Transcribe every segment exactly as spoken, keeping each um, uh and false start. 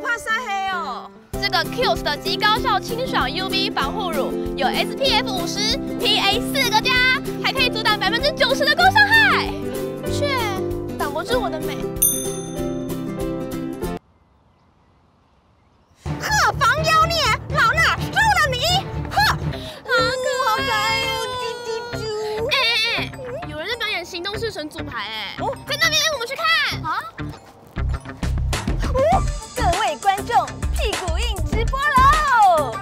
怕晒黑哦。 这个 Kiehl's 的极高效清爽 U V 防护乳有 S P F 五十、P A 四个加，还可以阻挡百分之九十的高伤害，却挡不住我的美。 呵，防妖孽，老衲收了你！呵， 好可爱哦，啾啾啾！ 哎哎哎，有人在表演行动式神主牌哎，哦，在那边，我们去看啊！ 哦，各位观众，屁股硬直播喽！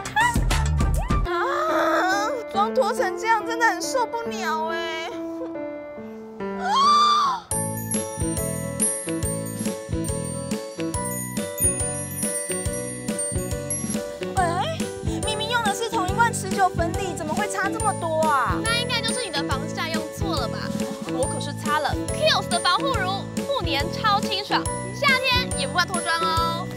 啊，妆脱成这样真的很受不了哎。哎，明明用的是同一罐持久粉底，怎么会差这么多啊？ 那应该就是你的防晒用错了吧？我可是擦了 Kiehl's 的防护乳，不粘超清爽，夏天也不怕脱妆哦。